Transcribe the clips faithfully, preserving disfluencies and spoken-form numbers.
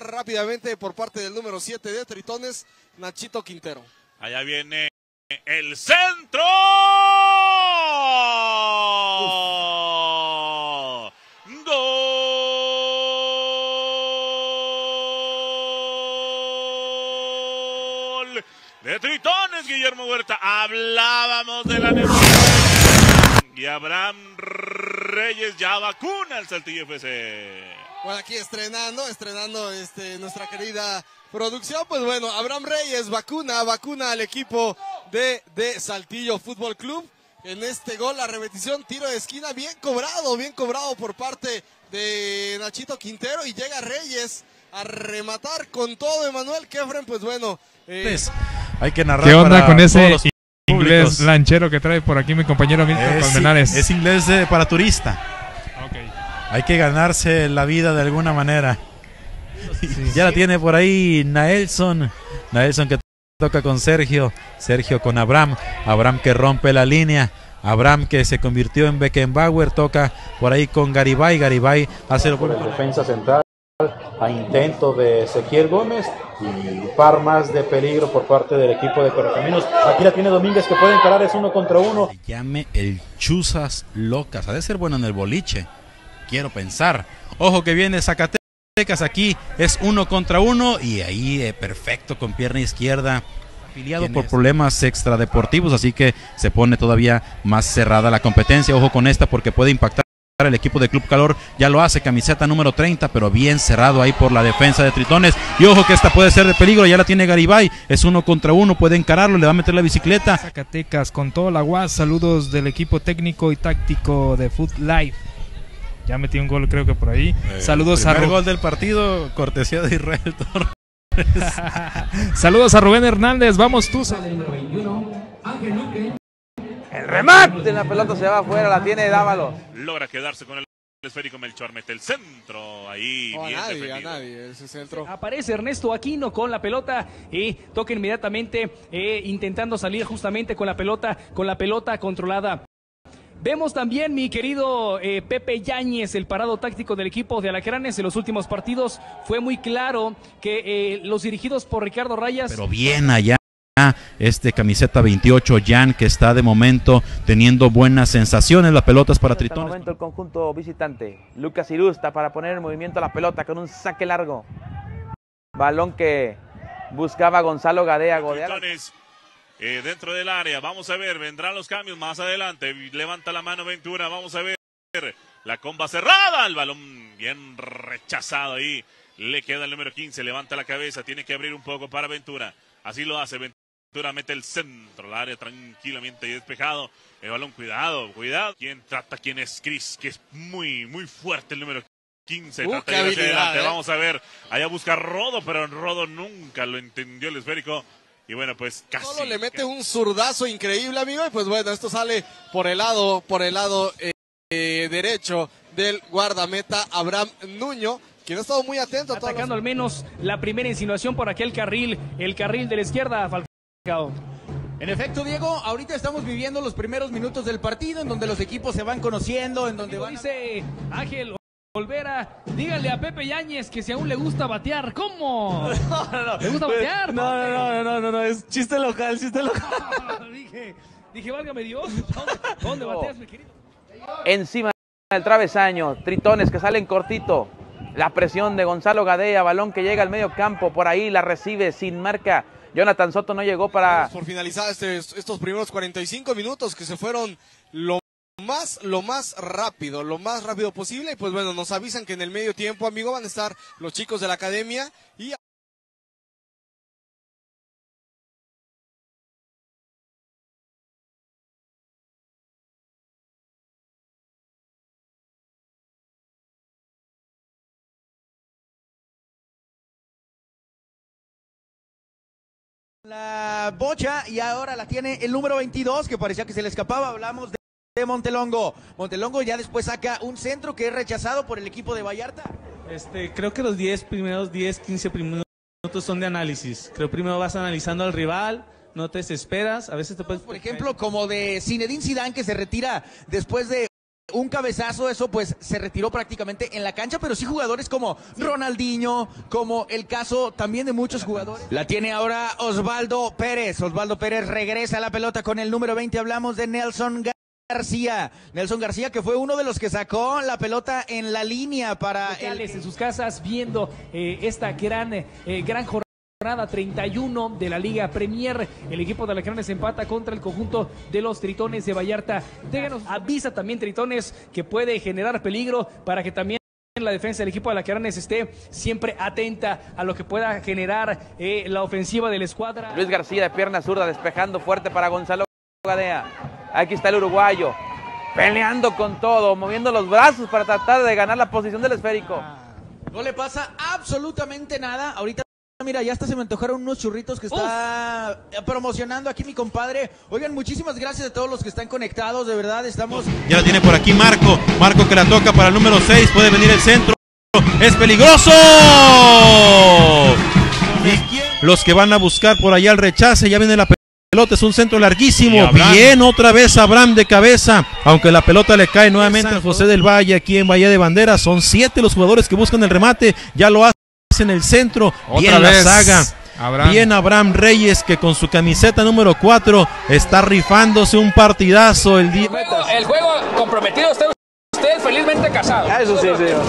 sacar rápidamente por parte del número siete de Tritones, Nachito Quintero. Allá viene el centro. Uf. Gol de Tritones, Guillermo Huerta. Hablábamos de la negociación y Abraham Reyes ya vacuna al Saltillo F C. Bueno, aquí estrenando, estrenando este, nuestra querida producción, pues bueno, Abraham Reyes vacuna, vacuna al equipo de, de Saltillo Fútbol Club. En este gol, la repetición, tiro de esquina, bien cobrado, bien cobrado por parte de Nachito Quintero, y llega Reyes a rematar con todo. Emanuel Kefren, pues bueno. Eh... Hay que narrar. ¿Qué onda para con ese todos los inglés públicos lanchero que trae por aquí mi compañero Milton es, Colmenares? Es inglés de, para turista. Okay. Hay que ganarse la vida de alguna manera. Sí, ya sí. La tiene por ahí Naelson. Naelson que toca con Sergio. Sergio con Abraham. Abraham que rompe la línea. Abraham que se convirtió en Beckenbauer. Toca por ahí con Garibay. Garibay hace el defensa central. A intento de Ezequiel Gómez y un par más de peligro por parte del equipo de Correcaminos. Aquí la tiene Domínguez que puede encarar, es uno contra uno. Se llame el Chuzas Locas, ha de ser bueno en el boliche, quiero pensar. Ojo que viene Zacatecas, aquí es uno contra uno y ahí eh, perfecto con pierna izquierda. Afiliado por problemas extradeportivos, así que se pone todavía más cerrada la competencia. Ojo con esta porque puede impactar. El equipo de Club Calor ya lo hace, camiseta número treinta, pero bien cerrado ahí por la defensa de Tritones. Y ojo que esta puede ser de peligro, ya la tiene Garibay, es uno contra uno, puede encararlo, le va a meter la bicicleta. Zacatecas con todo la guas, saludos del equipo técnico y táctico de Foot Live. Ya metí un gol creo que por ahí. Eh, saludos a Rubén. Gol del partido, cortesía de Israel Torres. Saludos a Rubén Hernández, vamos tú. El remate en la pelota se va afuera, la tiene Dávalos. Logra quedarse con el esférico Melchor, mete el centro ahí. No, bien a nadie, defendido. a nadie, ese centro. Aparece Ernesto Aquino con la pelota y toca inmediatamente eh, intentando salir justamente con la pelota, con la pelota controlada. Vemos también, mi querido eh, Pepe Yáñez, el parado táctico del equipo de Alacranes en los últimos partidos. Fue muy claro que eh, los dirigidos por Ricardo Rayas. Pero bien allá. Este camiseta veintiocho, Jan, que está de momento teniendo buenas sensaciones. La pelota es para Tritones. En este momento el conjunto visitante. Lucas Irusta para poner en movimiento la pelota con un saque largo. Balón que buscaba Gonzalo Gadea. Tritones eh, dentro del área. Vamos a ver, vendrán los cambios más adelante. Levanta la mano Ventura. Vamos a ver la comba cerrada. El balón bien rechazado ahí. Le queda el número quince. Levanta la cabeza. Tiene que abrir un poco para Ventura. Así lo hace Ventura. Mete el centro, el área tranquilamente y despejado. El balón, cuidado, cuidado. ¿Quién trata? ¿Quién es Cris? Que es muy, muy fuerte el número quince. Uh, trata de ir hacia adelante. Eh. Vamos a ver. Allá busca Rodo, pero Rodo nunca lo entendió el esférico. Y bueno, pues casi. Solo le mete un zurdazo increíble, amigo. Y pues bueno, esto sale por el lado, por el lado eh, eh, derecho del guardameta Abraham Nuño, quien ha estado muy atento. Atacando los... al menos la primera insinuación por aquel carril, el carril de la izquierda. En efecto, Diego, ahorita estamos viviendo los primeros minutos del partido en donde los equipos se van conociendo, en donde van... Dice Ángel Olvera, dígale a Pepe Yáñez que si aún le gusta batear. ¿Cómo? No, no, no. ¿Le gusta batear? No, no, no, no, no, no, es chiste local, chiste local. dije, dije, válgame Dios, ¿dónde, dónde bateas, mi querido? Encima del travesaño, Tritones que salen cortito. La presión de Gonzalo Gadea, balón que llega al medio campo, por ahí la recibe sin marca. Jonathan Soto no llegó para... Por finalizar este, estos primeros cuarenta y cinco minutos que se fueron lo más, lo más rápido, lo más rápido posible. Y pues bueno, nos avisan que en el medio tiempo, amigo, van a estar los chicos de la academia y... La bocha y ahora la tiene el número veintidós que parecía que se le escapaba. Hablamos de, de Montelongo. Montelongo ya después saca un centro que es rechazado por el equipo de Vallarta. Este, creo que los diez primeros, diez, quince primeros minutos son de análisis. Creo que primero vas analizando al rival, no te desesperas, a veces te puedes... Por ejemplo, como de Zinedine Zidane que se retira después de un cabezazo, eso pues se retiró prácticamente en la cancha, pero sí jugadores como Ronaldinho, como el caso también de muchos jugadores. La tiene ahora Osvaldo Pérez, Osvaldo Pérez regresa a la pelota con el número veinte, hablamos de Nelson García, Nelson García que fue uno de los que sacó la pelota en la línea para el... en sus casas viendo eh, esta gran, eh, gran jornada. Jornada treinta y uno de la Liga Premier, el equipo de Alacranes empata contra el conjunto de los Tritones de Vallarta. Déganos, avisa también Tritones que puede generar peligro para que también la defensa del equipo de Alacranes esté siempre atenta a lo que pueda generar eh, la ofensiva de la escuadra. Luis García de pierna zurda despejando fuerte para Gonzalo Gadea. Aquí está el uruguayo, peleando con todo, moviendo los brazos para tratar de ganar la posición del esférico. No le pasa absolutamente nada. Ahorita mira, ya hasta se me antojaron unos churritos que está Uf. promocionando aquí mi compadre. Oigan, muchísimas gracias a todos los que están conectados, de verdad, estamos... Ya la tiene por aquí Marco, Marco que la toca para el número seis, puede venir el centro, es peligroso. Y los que van a buscar por allá el rechace, ya viene la pelota, es un centro larguísimo, bien otra vez Abraham de cabeza, aunque la pelota le cae nuevamente a José del Valle aquí en Bahía de Banderas. Son siete los jugadores que buscan el remate, ya lo hace en el centro, otra bien vez. La saga, Abraham. Bien Abraham Reyes que con su camiseta número cuatro está rifándose un partidazo el día. El juego, el juego comprometido, usted, usted felizmente casado. Eso sí, señor.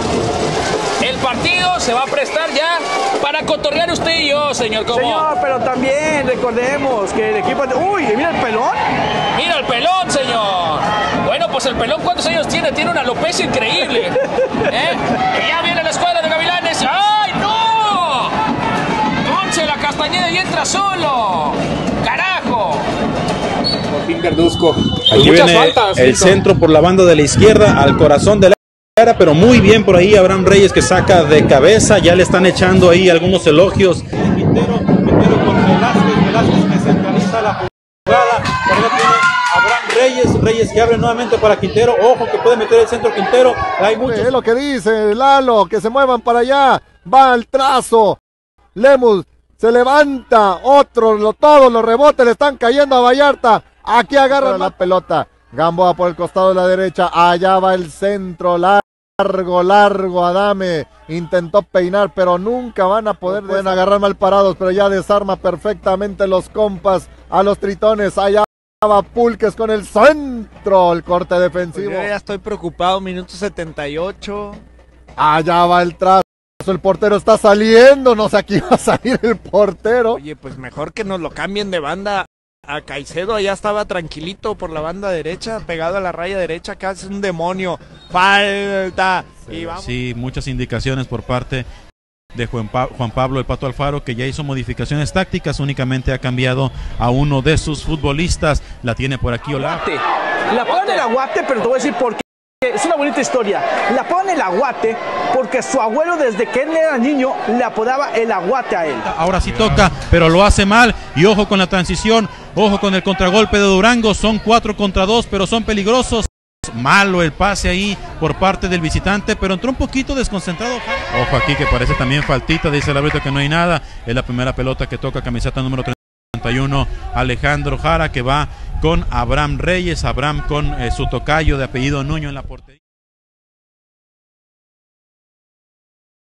El partido se va a prestar ya para cotorrear usted y yo, señor. ¿Cómo? Señor, pero también recordemos que el equipo... Uy, mira el pelón. Mira el pelón, señor. Bueno, pues el pelón, ¿cuántos años tiene? Tiene una alopecia increíble. ¿Eh? Y ya viene la escuadra de Gavilanes. ¡Ay, no! Ponce la Castañeda y entra solo. ¡Carajo! Por fin Verduzco. Aquí viene faltas, el Cito. centro por la banda de la izquierda al corazón de la era, pero muy bien por ahí Abraham Reyes que saca de cabeza, ya le están echando ahí algunos elogios. Quintero, Quintero con Velázquez, Velázquez que centraliza la jugada, por ahí tiene Abraham Reyes, Reyes que abre nuevamente para Quintero, ojo que puede meter el centro Quintero, hay muchos. Es lo que dice Lalo, que se muevan para allá, va al trazo, Lemus se levanta, otros, lo, todos los rebotes le están cayendo a Vallarta, aquí agarra la pelota. Gamboa por el costado de la derecha, allá va el centro, largo, largo, Adame, intentó peinar, pero nunca van a poder, pueden agarrar mal parados, pero ya desarma perfectamente los compas a los Tritones, allá va Pulques con el centro, el corte defensivo. Pues yo ya estoy preocupado, minuto setenta y ocho. Allá va el trazo, el portero está saliendo, no sé, aquí va a salir el portero. Oye, pues mejor que nos lo cambien de banda. A Caicedo allá estaba tranquilito por la banda derecha, pegado a la raya derecha, acá es un demonio, falta, Sí, y vamos. Sí, muchas indicaciones por parte de Juan, pa Juan Pablo el Pato Alfaro, que ya hizo modificaciones tácticas, únicamente ha cambiado a uno de sus futbolistas, la tiene por aquí Olaf. La ponen el aguate, pero te voy a decir por qué. Es una bonita historia. La ponen el aguate porque su abuelo desde que él era niño le apodaba el aguate a él. Ahora sí toca, pero lo hace mal y ojo con la transición, ojo con el contragolpe de Durango, son cuatro contra dos, pero son peligrosos. Malo el pase ahí por parte del visitante, pero entró un poquito desconcentrado. Ojo aquí que parece también faltita, dice el árbitro que no hay nada. Es la primera pelota que toca camiseta número treinta y uno, Alejandro Jara, que va con Abraham Reyes, Abraham con eh, su tocayo de apellido Nuño en la portería.